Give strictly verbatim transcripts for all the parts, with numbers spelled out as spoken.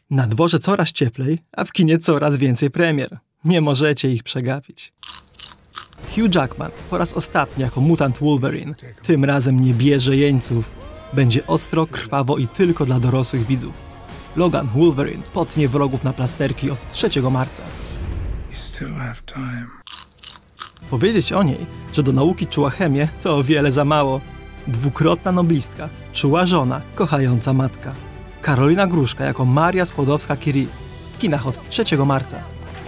Na dworze coraz cieplej, a w kinie coraz więcej premier. Nie możecie ich przegapić. Hugh Jackman po raz ostatni jako mutant Wolverine, tym razem nie bierze jeńców. Będzie ostro, krwawo i tylko dla dorosłych widzów. Logan Wolverine potnie wrogów na plasterki od trzeciego marca. Powiedzieć o niej, że do nauki czuła chemię, to o wiele za mało. Dwukrotna noblistka, czuła żona, kochająca matka. Karolina Gruszka jako Maria Skłodowska-Curie w kinach od trzeciego marca.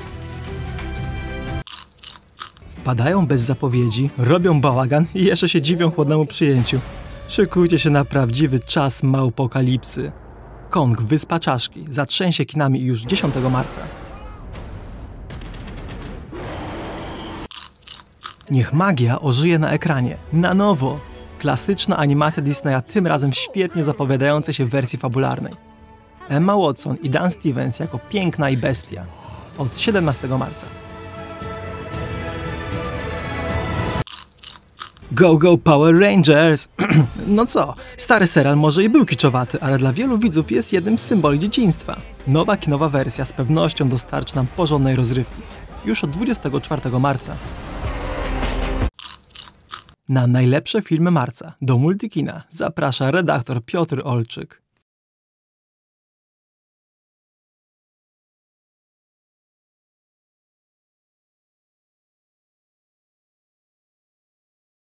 Wpadają bez zapowiedzi, robią bałagan i jeszcze się dziwią chłodnemu przyjęciu. Szykujcie się na prawdziwy czas małpokalipsy. Kong, Wyspa Czaszki, zatrzęsie kinami już dziesiątego marca. Niech magia ożyje na ekranie, na nowo. Klasyczna animacja Disneya, tym razem świetnie zapowiadająca się w wersji fabularnej. Emma Watson i Dan Stevens jako Piękna i Bestia od siedemnastego marca. Go Go Power Rangers! No co, stary serial może i był kiczowaty, ale dla wielu widzów jest jednym z symboli dzieciństwa. Nowa kinowa wersja z pewnością dostarczy nam porządnej rozrywki. Już od dwudziestego czwartego marca. Na najlepsze filmy marca do Multikina zaprasza redaktor Piotr Olczyk.